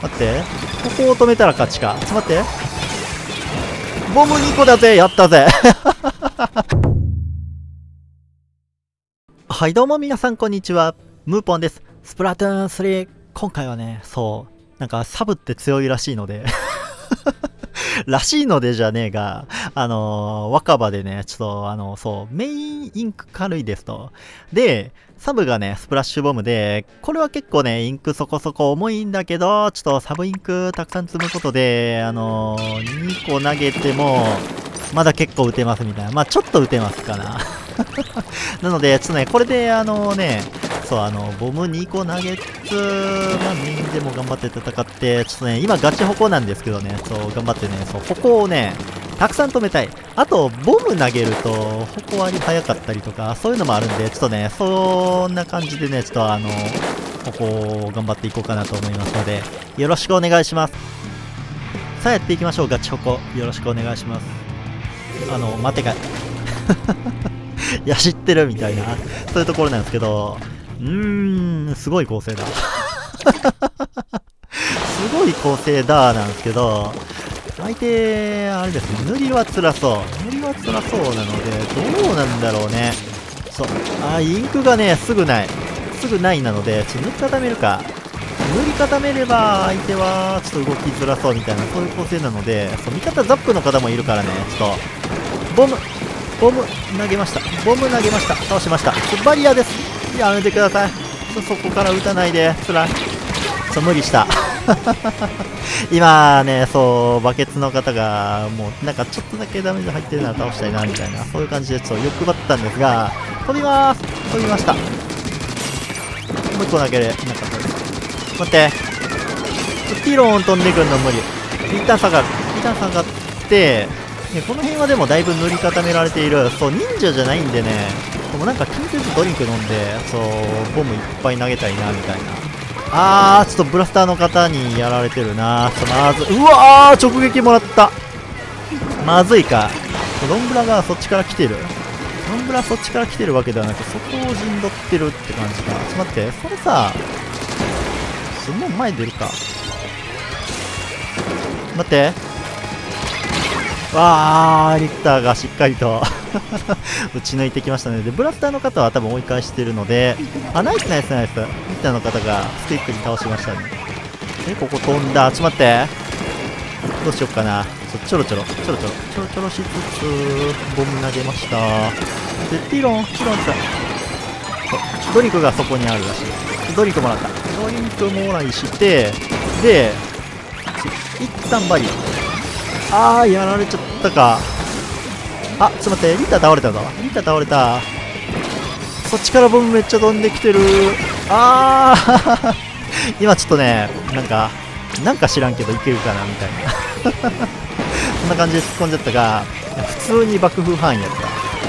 待って、ここを止めたら勝ちか。ちょっと待って、ボム2個だぜ。やったぜ。はい、どうも皆さんこんにちは、ムーポンです。スプラトゥーン3、今回はね、そうなんかサブって強いらしいのでらしいのでじゃねえが、若葉でね、ちょっとそう、メインインク軽いですと。で、サブがね、スプラッシュボムで、これは結構ね、インクそこそこ重いんだけど、ちょっとサブインクたくさん積むことで、2個投げても、まだ結構打てますみたいな。まあちょっと打てますかな。なので、ちょっとね、これでそう、ボム2個投げつつ、まあメインでも頑張って戦って、ちょっとね、今ガチ矛なんですけどね、そう、頑張ってね、そう、矛をね、たくさん止めたい。あと、ボム投げると、矛割り早かったりとか、そういうのもあるんで、ちょっとね、そんな感じでね、ちょっとここを頑張っていこうかなと思いますので、よろしくお願いします。さあ、やっていきましょう、ガチ矛。よろしくお願いします。待てかい。いや、知ってるみたいな、そういうところなんですけど、すごい構成だ。すごい構成だなんですけど、相手、あれですね、塗りは辛そう。塗りは辛そうなので、どうなんだろうね。そう。インクがね、すぐない。すぐないなので、ちょっと塗り固めるか。塗り固めれば、相手は、ちょっと動きづらそうみたいな、そういう構成なので、そう、味方ザップの方もいるからね、ちょっと、ボム投げました。ボム投げました。倒しました。バリアです。やめてください。そこから撃たないで。つらい。無理した。今ね、そう、バケツの方が、もう、なんかちょっとだけダメージ入ってるなら倒したいな、みたいな、そういう感じで、ちょっと欲張ったんですが、飛びまーす。飛びました。もう一個だけで、なかったです。待って。ピローン飛んでくるの無理。一旦下がる。一旦下がって、この辺はでもだいぶ塗り固められている。そう、忍者じゃないんでね、でもなんか緊急ドリンク飲んで、そう、ボムいっぱい投げたいな、みたいな。ちょっとブラスターの方にやられてるな。まず、うわー、直撃もらった。まずいか。ロンブラがそっちから来てる。ロンブラそっちから来てるわけではなく、そこを陣取ってるって感じか。ちょっと待って、それさ、もう前出るか。待って。リクターがしっかりと打ち抜いてきましたね。で、ブラスターの方は多分追い返してるので、ナイスナイスナイス。リクターの方がスティックに倒しましたね。ここ飛んだ。ちょっと待って。どうしよっかな。ちょろちょろしつつ、ボム投げました。で、ティロンつらい。ドリンクがそこにあるらしい。ドリンクもらった。ドリンクもらいして、で、一旦バリア。やられちゃったか。ちょっと待って、リッター倒れたぞ。リッター倒れた。そっちからボムめっちゃ飛んできてる。今ちょっとね、なんか知らんけどいけるかなみたいな。そんな感じで突っ込んじゃったが、普通に爆風範囲やった。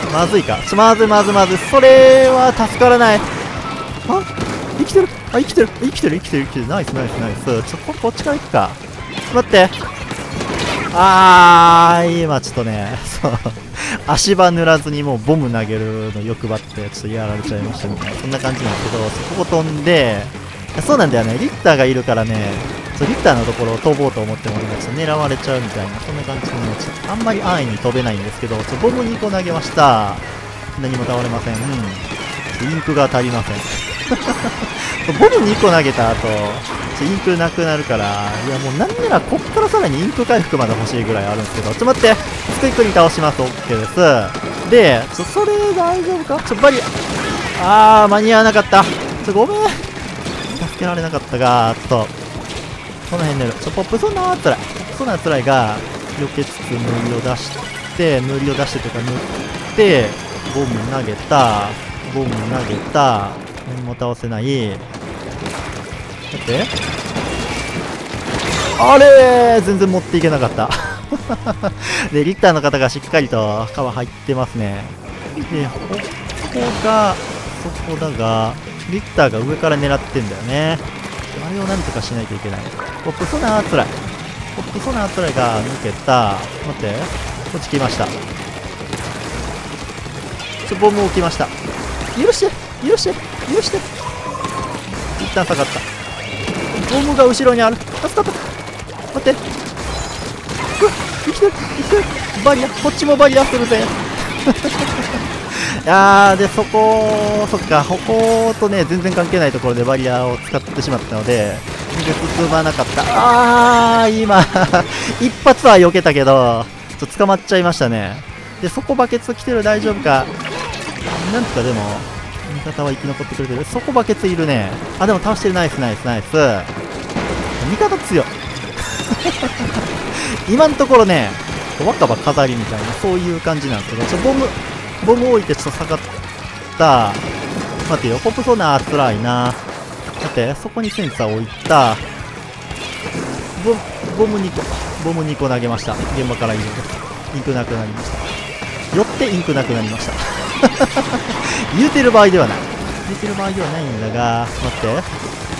まずいか。まずい。それは助からない。生きてる。生きてる。ナイス。こっちから行くか。待って。今ちょっとね、そう、足場塗らずにもうボム投げるの欲張って、ちょっとやられちゃいましたみたいな、そんな感じなんですけど、そこ飛んで、そうなんだよね、リッターがいるからね、リッターのところを飛ぼうと思っても、ちょっと狙われちゃうみたいな、そんな感じでね、ちょっとあんまり安易に飛べないんですけど、ボム2個投げました。何も倒れません。インクが足りません。ボム2個投げた後、インクなくなるから、いやもうなんならこっからさらにインク回復まで欲しいぐらいあるんですけど、待って、スクイックに倒します。OK です。で、それ大丈夫か？バリア。間に合わなかった。ごめん。助けられなかったが、この辺塗る。ポップソナー辛い。ポップソナー辛いが、避けつつ塗りを出して、というか塗って、ボム投げた。何も倒せない。待って。全然持っていけなかった。で、リッターの方がしっかりと皮入ってますね。で、ここが、そこだが、リッターが上から狙ってんだよね。あれをなんとかしないといけない。ポップソナーつらいが抜けた。待って。こっち来ました。ボム置きました。許して。一旦下がった。 ボムが後ろにある。助かった。待って。生きてる、生きてる。バリア、こっちもバリアするぜ。いやー、で、そっか、こことね、全然関係ないところでバリアを使ってしまったので、進まなかった。今、一発は避けたけど、ちょっと捕まっちゃいましたね。で、そこバケツ来てる、大丈夫か。なんとかでも、味方は生き残ってくれてる。そこバケツいるね。でも倒してる。ナイス、ナイス、ナイス。味方強い。今のところね、若葉飾りみたいな、そういう感じなんですけど、ボム置いてちょっと下がった。待てよ、ポップソナー辛いな。待って、そこにセンサー置いた。ボム2個投げました。現場から以上です。インクなくなりました。よってインクなくなりました。言うてる場合ではない。言うてる場合ではないんだが、待って。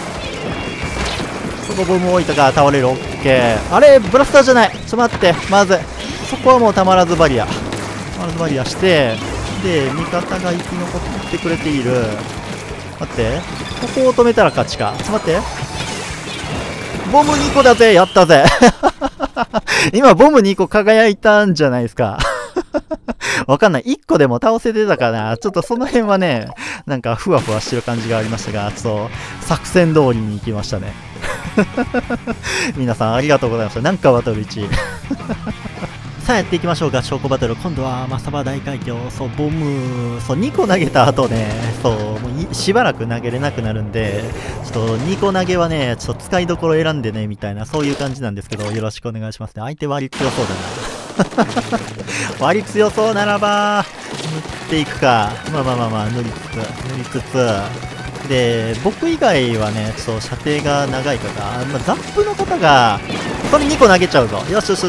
そこボム置いたから倒れる。オッケー。あれブラスターじゃない。ちょっと待って。まずい。そこはもうたまらずバリア。して、で、味方が生き残ってくれている。待って。ここを止めたら勝ちか。ちょっと待って。ボム2個だぜ。やったぜ。今ボム2個輝いたんじゃないですか。わかんない。1個でも倒せてたかな。ちょっとその辺はね、なんかふわふわしてる感じがありましたが、ちょっと作戦通りに行きましたね。皆さんありがとうございました。なんかバトル1位。さあやっていきましょう。ガチョコバトル。今度はマサバ大海峡。そう、ボム、そう、2個投げた後ね、そう、もうしばらく投げれなくなるんで、ちょっと2個投げはね、ちょっと使いどころ選んでね、みたいな、そういう感じなんですけど、よろしくお願いしますね。相手割り強そうだな。割り強そうならば、塗っていくか。まあ、塗りつつ。で、僕以外はね、ちょっと射程が長い方、ザップの方が、それ2個投げちゃうぞ。よし。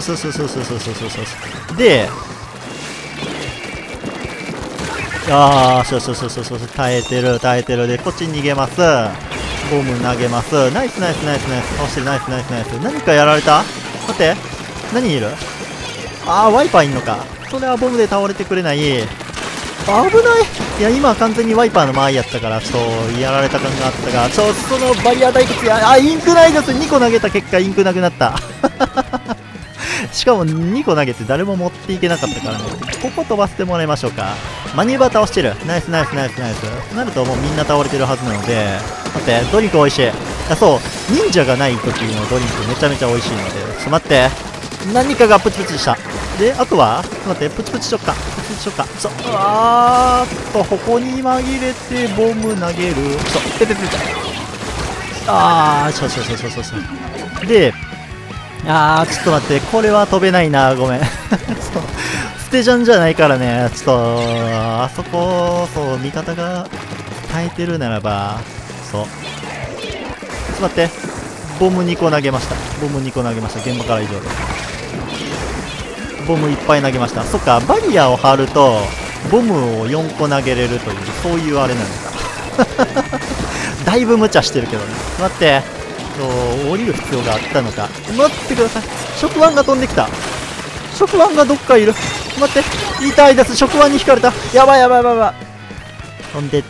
で、耐えてる。で、こっちに逃げます。ボム投げます。ナイス。倒してる。ナイス。何かやられた？待って。何いる？ワイパーいんのか。それはボムで倒れてくれない。危ない。いや、今は完全にワイパーの間合いやったから、ちょっとやられた感があったが、そのバリア対決や、インクないです。2個投げた結果、インクなくなった。しかも2個投げて誰も持っていけなかったからね。ここ飛ばせてもらいましょうか。マニューバー倒してる。ナイス。となるともうみんな倒れてるはずなので、待って、ドリンク美味しい。そう、忍者がない時のドリンクめちゃめちゃ美味しいので、ちょっと待って。何かがプチプチした。で、あとは待って、プチプチしよっか。ここに紛れてボム投げる。で、ちょっと待って、これは飛べないな、ごめん。ステジャンじゃないからね、ちょっと、あそこ、そう、味方が耐えてるならば、そう。ちょっと待って、ボム2個投げました。現場から以上です。ボムいっぱい投げました。そっか、バリアを張ると、ボムを4個投げれるという、そういうあれなのか。だいぶ無茶してるけどね。待って。降りる必要があったのか。待ってください。触腕が飛んできた。触腕がどっかいる。待って。痛いです。触腕に引かれた。やばい。飛んでった。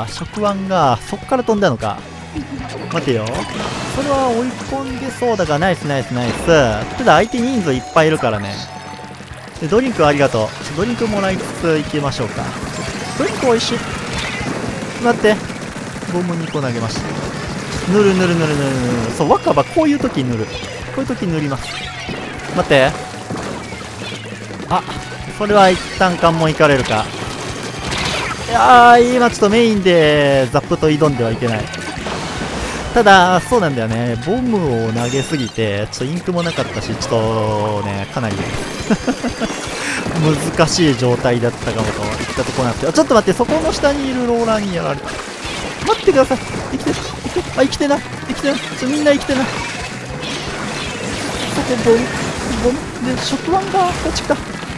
触腕が、そっから飛んだのか。待てよ。それは追い込んでそうだが、ナイス。ただ相手人数いっぱいいるからね。で、ドリンクありがとう。ドリンクもらいつつ行きましょうか。ドリンク美味しい。待って。ボム2個投げました。塗る。そう、若葉こういう時塗る。塗ります。待って。それは一旦関門行かれるか。今ちょっとメインでザップと挑んではいけない。ただ、そうなんだよね。ボムを投げすぎて、ちょっとインクもなかったし、ちょっとね、かなり難しい状態だったかもといったところなんですけど、ちょっと待って、そこの下にいるローラーにやられた。待ってください。生きてない。みんな生きてない。そこ、ボム。で、触腕が、こっち来た。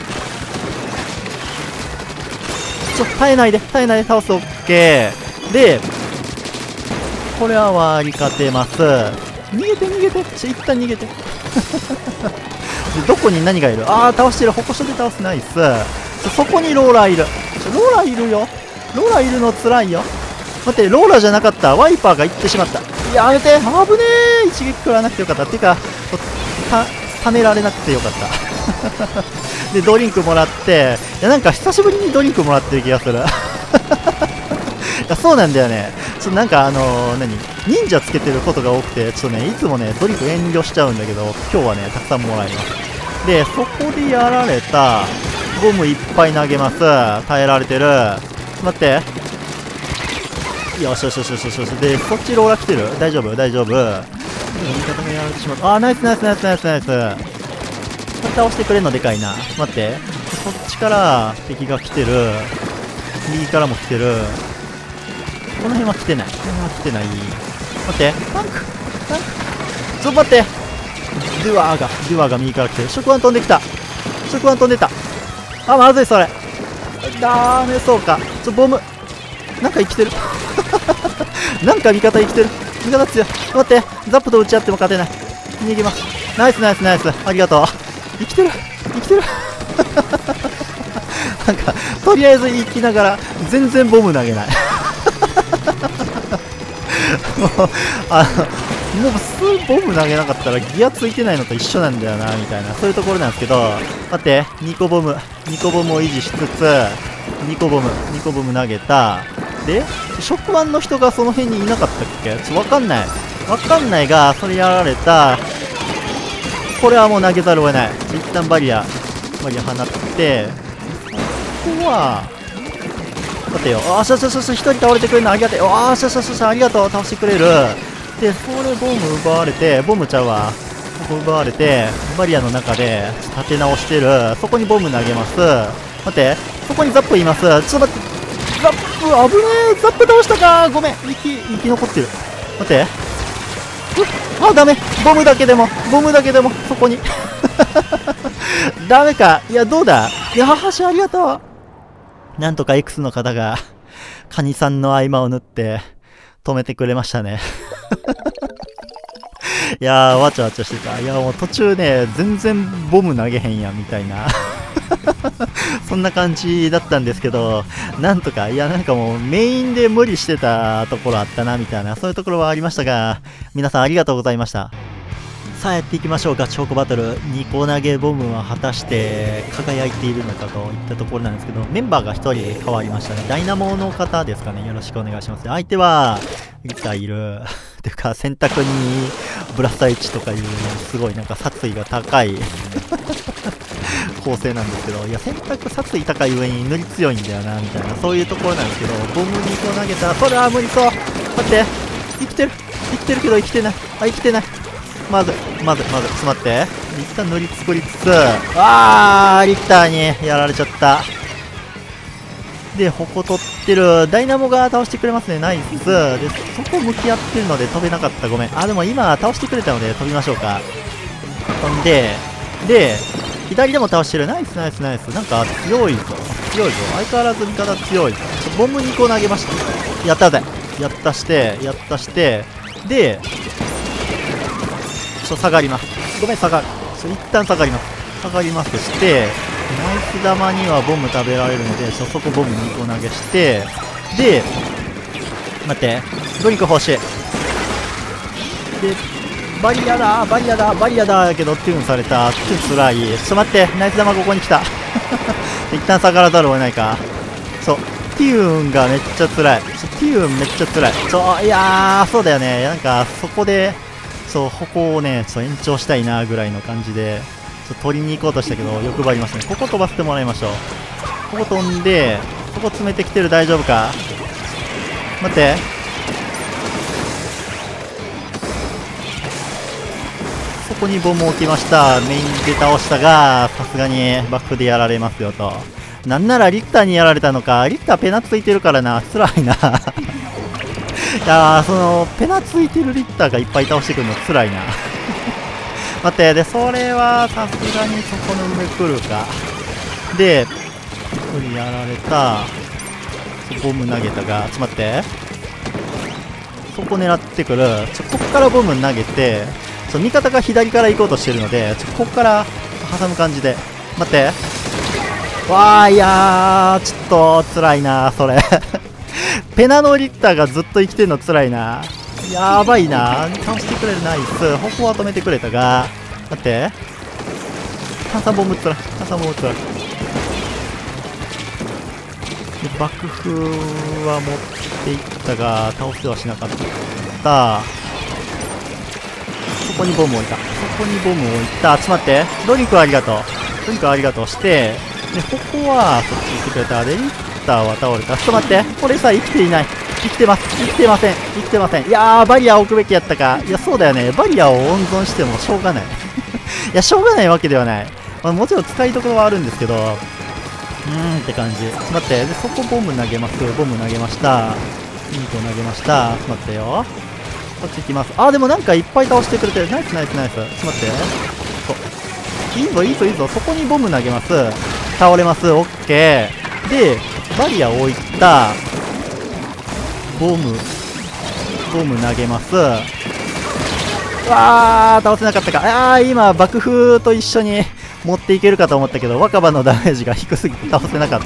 耐えないで倒す。オッケー。で、これは割り勝てます。逃げて。一旦逃げて。で、どこに何がいる？倒してる。歩行者で倒す。ナイス。そこにローラーいる。ローラーいるよ。ローラーいるのつらいよ。待って、ローラーじゃなかった。ワイパーが行ってしまった。 やめて、危ねえ、一撃食らわなくてよかった。っていうか、ためられなくてよかった。で、ドリンクもらって、いや、なんか久しぶりにドリンクもらってる気がする。いや、そうなんだよね。なんか忍者つけてることが多くて、いつもね、ドリンク遠慮しちゃうんだけど、今日はね、たくさんもらいます。で、そこでやられた、ゴムいっぱい投げます。耐えられてる。待って。よしよしよしよしよし。で、そっちローラ来てる。大丈夫大丈夫。味方がやられてしまう。あー、ナイスナイスナイスナイスナイス。倒してくれるのでかいな。待って。そっちから敵が来てる。右からも来てる。この辺は来てない。この辺は来てない。待って。タンクちょっと待って。ドゥアーが右から来てる。触腕飛んできた。触腕飛んでた。あ、まずいそれ。ダメそうか。ボム。なんか生きてる。なんか味方生きてる。味方強い。待って。ザップと打ち合っても勝てない。逃げます。ナイスナイスナイス。ありがとう。生きてる。生きてる。なんか、とりあえず生きながら、全然ボム投げない。もう普通ボム投げなかったらギアついてないのと一緒なんだよなみたいな、そういうところなんですけど、待って、2個ボムを維持しつつ、2個ボム投げた。で、触腕の人がその辺にいなかったっけ？わかんないが、それやられた。これはもう投げざるを得ない。一旦バリア放って、ここは、待ってよ。あしゃしゃしゃしゃ、1人倒れてくれるのありがたい。あしゃしゃしゃしゃ、ありがとう。倒してくれる。で、それボム奪われて、ボムちゃうわ。ここ奪われて、バリアの中で立て直してる。そこにボム投げます。待って、そこにザップいます。ちょっと待って。ザップ、危ねえ。ザップ倒したか。ごめん。生き残ってる。待って。あ、ダメ。ボムだけでも、そこに。ダメか。いや、どうだ。いや、はしありがとう。なんとか X の方が、カニさんの合間を縫って、止めてくれましたね。いやー、わちゃわちゃしてた。いや、もう途中ね、全然ボム投げへんやん、みたいな。そんな感じだったんですけど、なんとか、いや、なんかもうメインで無理してたところあったな、みたいな、そういうところはありましたが、皆さんありがとうございました。さあやっていきましょう。ガチホコバトル。2個投げボムは果たして輝いているのかといったところなんですけど、メンバーが1人変わりましたね。ダイナモの方ですかね。よろしくお願いします。相手は、リタいる。ていうか、選択にブラスター1とかいう、すごいなんか殺意が高い構成なんですけど、いや、選択殺意高い上に塗り強いんだよな、みたいな、そういうところなんですけど、ボム2個投げた。それは無理そう。待って。生きてるけど生きてない。あ、生きてない。まず、ちょっと待って。一旦塗り作りつつ、リクターにやられちゃった。で、矛取ってる。ダイナモが倒してくれますね。ナイス。で、そこ向き合ってるので飛べなかった。ごめん。でも今倒してくれたので飛びましょうか。飛んで、左でも倒してる。ナイス。なんか強いぞ。相変わらず味方強いぞ。ボム2個投げました。やったぜ。やったして、で、下がります。ごめん、一旦下がりますして、ナイス玉にはボム食べられるので、そこボム2個投げして、で、待って、ドリンク欲しい。で、バリアだけど、トゥーンされた。トゥーンつらい。ちょっと待って、ナイス玉ここに来た。一旦下がらざるを得ないか。ティーンがめっちゃ辛い。いやー、そうだよね。なんか、そこで、矛をね、延長したいなぐらいの感じで、取りに行こうとしたけど、欲張りますね。ここ飛ばせてもらいましょう。ここ飛んで、ここ詰めてきてる。大丈夫か？待って。そこにボム置きました。メインで倒したが、さすがにバックでやられますよと。なんならリクターにやられたのか。リクターペナついてるからな。辛いな。いやー、ペナついてるリクターがいっぱい倒してくるの辛いな。待って、で、それはさすがにそこの上来るか。で、1人やられた。ボム投げたが、ちょっと待って。そこ狙ってくる。こっからボム投げて、味方が左から行こうとしてるので、こっから挟む感じで。待って。いやー、ちょっと辛いな、それ。ペナのリクターがずっと生きてるの辛いな。 やばいな。倒してくれる。ナイス。ここは止めてくれたが、待って。炭酸ボム撃ったら、炭酸ボム撃ったら。爆風は持っていったが、倒せはしなかった。そこにボム置いた。そこにボム置いた。ちょっと待って。ドリンクありがとう。ドリンクありがとうして、で、ここは、そっち行ってくれた。で、リッターは倒れた。ちょっと待って。これさ、生きていない。生きてます。生きてません。生きてません。いやー、バリア置くべきやったか。いや、そうだよね。バリアを温存してもしょうがない。いや、しょうがないわけではない。まあ、もちろん使いどころはあるんですけど、って感じ。待って。で、そこボム投げます。ボム投げました。ミント投げました。待ってよ。こっち行きます。あ、でもなんかいっぱい倒してくれてる。ナイスナイスナイス。ちょっと待って。そう。いいぞいいぞいいぞ。そこにボム投げます。倒れます。オッケー。で、バリア置いた。ボム投げます。うわー、倒せなかったか。今、爆風と一緒に持っていけるかと思ったけど、若葉のダメージが低すぎて倒せなかった。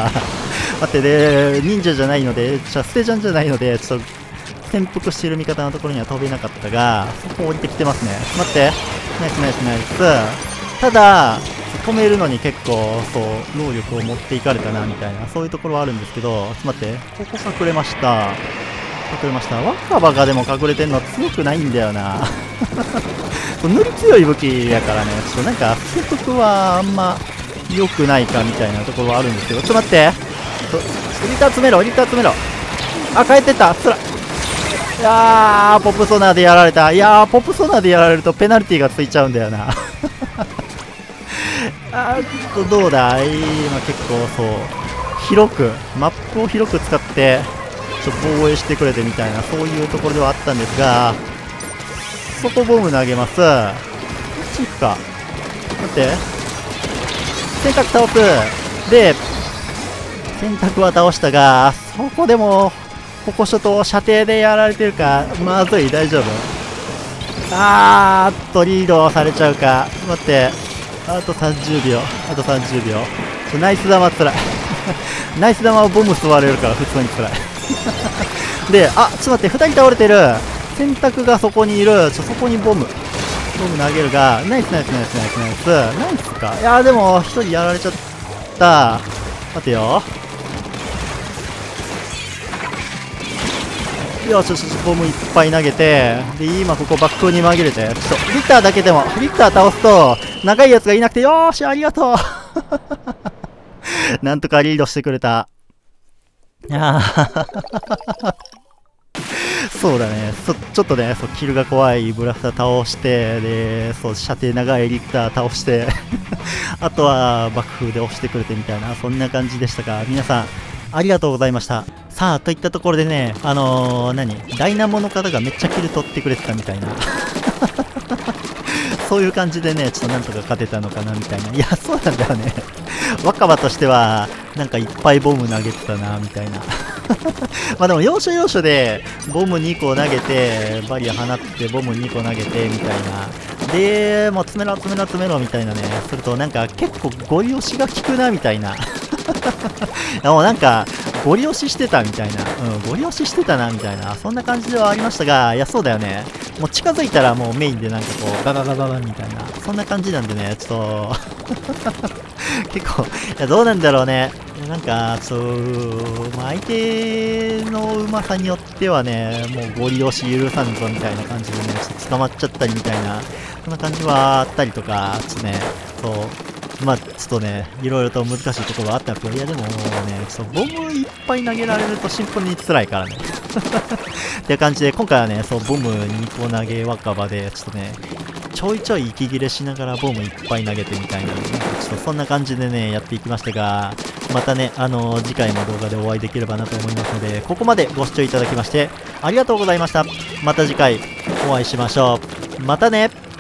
待って、で、忍者じゃないので、ステジャンじゃないので、ちょっと、潜伏している味方のところには飛べなかったが、そこ降りてきてますね。待って。ナイスナイスナイス。ただ、止めるのに結構、そう、能力を持っていかれたな、みたいな、そういうところはあるんですけど、ちょっと待って。ここ隠れました。隠れました。若葉がでも隠れてんの強くないんだよな。塗り強い武器やからね、ちょっとなんか、説得はあんま良くないかみたいなところはあるんですけど、ちょっと待って。リター詰めろ、リター詰めろ。あ、帰ってった。つら。いやー、ポップソナーでやられた。いやー、ポップソナーでやられるとペナルティがついちゃうんだよな。どうだ今結構そう、広く、マップを広く使って、ちょっと防衛してくれてみたいな、そういうところではあったんですが、そこボム投げます。こっち行くか。待って。洗濯倒す。で、洗濯は倒したが、そこでも、ここちょっと射程でやられてるか。まずい、大丈夫。リードされちゃうか。待って。あと30秒。あと30秒。ナイス玉つらい。ナイス玉をボム吸われるから普通につらい。で、ちょっと待って、2人倒れてる。洗濯がそこにいる。そこにボム投げるが、ナイスナイスナイスナイスナイス。ナイスか。いやーでも、1人やられちゃった。待てよ。よし、ボムいっぱい投げて、で、今ここバックに紛れて、リッターだけでも、リッター倒すと、長いやつがいなくて、よーし、ありがとう。なんとかリードしてくれた。そうだね。ちょっとね、キルが怖いブラスター倒して、で、射程長いリッター倒して、あとは爆風で押してくれてみたいな、そんな感じでしたが、皆さん、ありがとうございました。さあ、といったところでね、ダイナモの方がめっちゃキル取ってくれてたみたいな。そういう感じでね、ちょっとなんとか勝てたのかなみたいな。いや、そうなんだよね。若葉としては、なんかいっぱいボム投げてたな、みたいな。まあでも、要所要所で、ボム2個投げて、バリア放って、ボム2個投げて、みたいな。で、もう詰めろ、詰めろ、詰めろ、みたいなね。すると、なんか結構ゴリ押しが効くな、みたいな。もうなんか、ゴリ押ししてたみたいな。ゴリ押ししてたな、みたいな。そんな感じではありましたが、いや、そうだよね。もう近づいたらもうメインでなんかこう、ガガガガガみたいな。そんな感じなんでね、ちょっと、結構、いや、どうなんだろうね。なんか、まあ、相手のうまさによってはね、もうゴリ押し許さんぞみたいな感じでね、ちょっと捕まっちゃったりみたいな、そんな感じはあったりとか、ちょっとね、まあ、ちょっとね、いろいろと難しいところはあったんですけど、いやでもね、ボムいっぱい投げられるとシンプルに辛いからね。っていう感じで、今回はね、ボム2個投げ若葉で、ちょっとね、ちょいちょい息切れしながらボムいっぱい投げてみたいな、ちょっとそんな感じでね、やっていきましたが、またね、次回の動画でお会いできればなと思いますので、ここまでご視聴いただきまして、ありがとうございました。また次回お会いしましょう。またね。